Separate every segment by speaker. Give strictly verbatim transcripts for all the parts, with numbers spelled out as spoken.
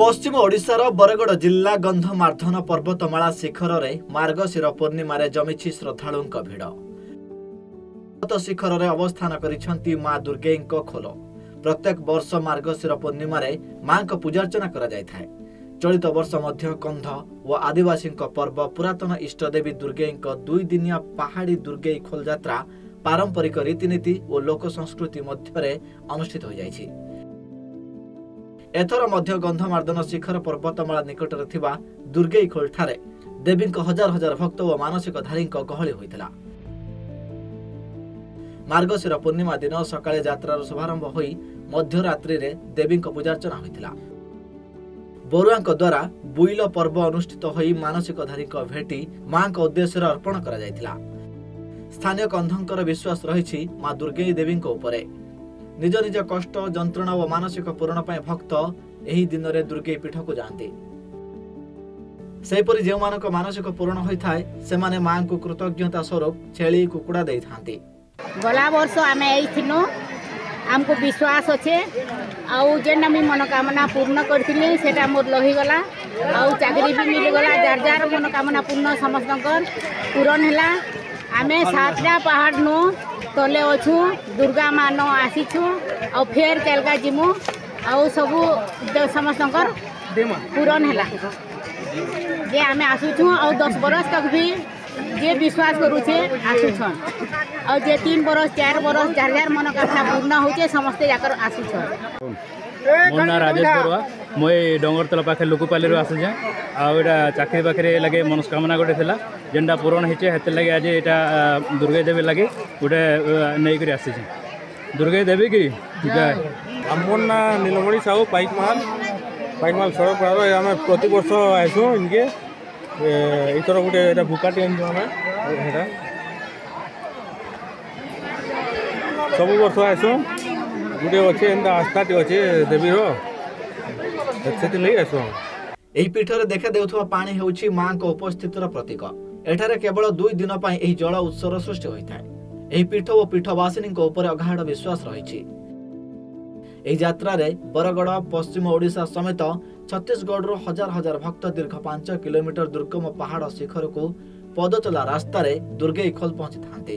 Speaker 1: पश्चिम ओडिशार बरगड़ जिला गंधमार्दन पर्वतमाला शिखर में मार्गशीर पूर्णिमा जमी श्रद्धालु भिड़ पर्वत शिखर में अवस्थान करिसेंती मां दुर्गे खोल। प्रत्येक वर्ष मार्गशीर पूर्णिमा मां को पूजार्चना करा जाय थाए। चलित वर्ष मध्य कंध और आदिवासी पर्व पुरातन इष्टदेवी दुर्गे दुई दिनिया पहाड़ी दुर्गे खोल यात्रा पारंपरिक रीतिनीति और लोक संस्कृति मध्य अनुष्ठित हो जायछि। एथर मध्य गंधमार्दन शिखर पर्वतमाला निकट दुर्गे खोल ठारे देवी हजार हजार भक्त और मानसिकधारी गहली होता। मार्गशीर पूर्णिमा दिन सकाळे यात्रार शुभारंभ होई मध्यरात्रि रे देवी पूजार्चना होता। बरुआ द्वारा बुइल पर्व अनुष्ठित होई मानसिकधारी भेटी मां को उद्देश्य अर्पण करा जायतिला। स्थानीय कंधंकर विश्वास रही मां दुर्गे देवी उपरे। निज निज कष्ट जंत्रणा और मानसिक पूरण पाए भक्त एही दिन रे दुर्गे पीठ को जाती। सेपरि जो मानक मानसिक पूरण होता है से माने मां को कृतज्ञता स्वरूप छेली कुकुड़ा दे थांती।
Speaker 2: गला वर्ष आमे आइथिनु हमको विश्वास अच्छे आउ जेना मी मनोकामना पूर्ण करथिली सेटा मोर लही गला आउ चाकरी भी मिल गला। जार जार मनोकामना पूर्ण समस्तकर पूरण हैला। आमे सातटा पहाड़ नो तले अच्छु दुर्गा माँ न आसीछु और फेर केलका जिमु आउ सबू समस्तकर पूरण हैला। जे आमे आसुछु और दस बरस तक भी जे विश्वास करूछे आसुछन और जे तीन बरस चार बरस जार जार मनोकामना पूर्ण होचे समस्ते जाकर आसुछन।
Speaker 3: मोर ना राजेश बरुआ मुई डोंगरतला पाखे लुकुपाली रो आसुछे आउ एटा चाकरी बाकरी लगे मनोकामना गोटे थिला जेनटा पूरण होचे हेते लगे आज एटा दुर्गा देवी लगे गोटे नै करी आसीछे। दुर्गा देवी की जय।
Speaker 4: हमर ना नीलमणि साहू पाइकमाल पाइकमाल सड़क पर आमे प्रति वर्ष आइसु इनके इतर गोटे एटा भुकाटी आइसु आमे हेटा सब वर्ष आइसु गोटे अच्छे एंता आस्थाटी अच्छे देवी रो से लई आइसु।
Speaker 1: एही पीठरे देखा देउथवा पानी हेउछि मां को उपस्थितिर प्रतीक। एठारे केवल दुई दिन पई एही जल उत्सव सृष्टि होइथाय। एही पीठ और पीठवासिनी उपर अगाध विश्वास रही। एही यात्रा रे बरगड़ पश्चिम ओडिशा समेत छत्तीसगढ़ रो हजार हजार भक्त दीर्घ पांच किलोमीटर दुर्गम पहाड़ शिखर को पदचला रास्ता रे दुर्गे खोल पहुंची थांती।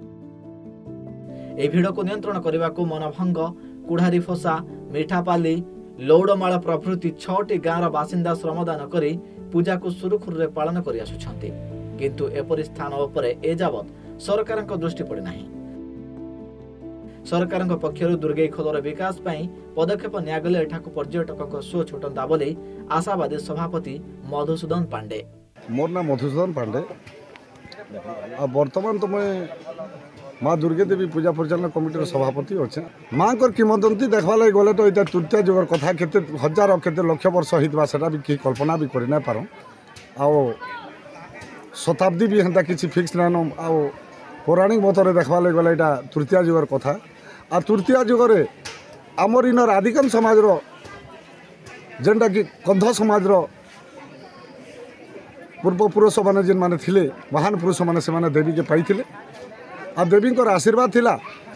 Speaker 1: एही भीड़ को नियंत्रण करने को मनभंग कुढ़ारी फोसा मिठापाली लौड़माला प्रभृति छटी गाँव बासिंदा श्रमदान करी पूजा को सुरुखुरु पालन कर आसुछंती। किंतु एपरि स्थान उपरे एजावत सरकार दृष्टि पड़ी नाही। सरकार पक्षर दुर्गे खोलर विकास पई पदक्षेप नियागले एठाको पर्यटक शो छुटंता बोली आशावादी सभापति मधुसूदन पांडे।
Speaker 5: मोर ना मधुसूदन पांडे आ वर्तमान तो मैं माँ दुर्गे देवी पूजा परिचालन कमिटी सभापति अच्छे। माँ को किंवदंती देखा लगे गले तो यहाँ तृतीय जुगर कथा केते हजार केते लक्ष वर्ष होता सेटा भी कि कल्पना भी कर पार आओ शताब्दी भी हेन्ता किसी फिक्स नाइन आओ पौराणिक मतरे देखा लगे गले यहाँ तृतीय जुगर कथा आ तृतीय जुगरे आमर इनर आदिकम समाज जेनटा कि कंध समाज पूर्वपुरुष मैंने जेन मैंने थिले महान पुरुष मैंने से माने देवी के पाई आ देवी आशीर्वाद थिला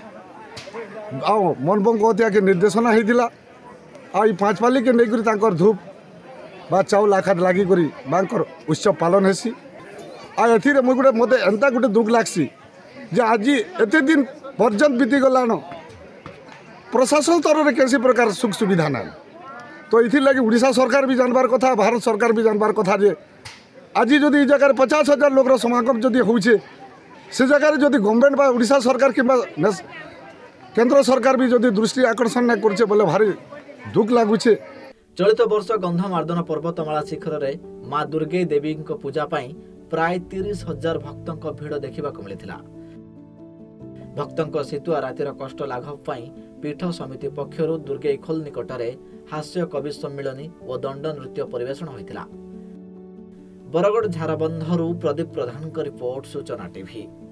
Speaker 5: आओ मनबंग हत्या के निर्देशना होता आ पाँच पाली के नहीं तांकर धूप बा चाउल आखाद लगी बांकर उत्सव पालन हेसी। आ एथि मुझे गोटे मत एंता गोटे दुख लागसी जे आज एत दिन पर्यंत बीती गलान प्रशासन स्तर में कैसी प्रकार सुख सुविधा ना। तो ये लगे उड़ीसा सरकार भी जानबार कथा भारत सरकार भी जानबार कथा जे आज जदि जगह पचास हजार लोक समागम जदि होचे से जगह जदि गवर्नमेंट बा उड़ीसा सरकार कि केंद्र सरकार भी जदि दृष्टि आकर्षण ना करछे बोले भारी दुख लागुछे।
Speaker 1: चलित वर्ष गंधमार्दन पर्वतमाला शिखर रे मां दुर्गे देवी पूजा पाई प्राय तीस हजार भक्तों भीड़ देखा मिलता। भक्तों सितुआ रातिर कष्ट लाघव पाई पीठ समिति पक्षर दुर्गे खोल निकटरे हास्य कवि सम्मिलनी और दंड नृत्य परिवेषण होता। बरगड़ झारबंधरू प्रदीप प्रधान रिपोर्ट सूचना टीवी।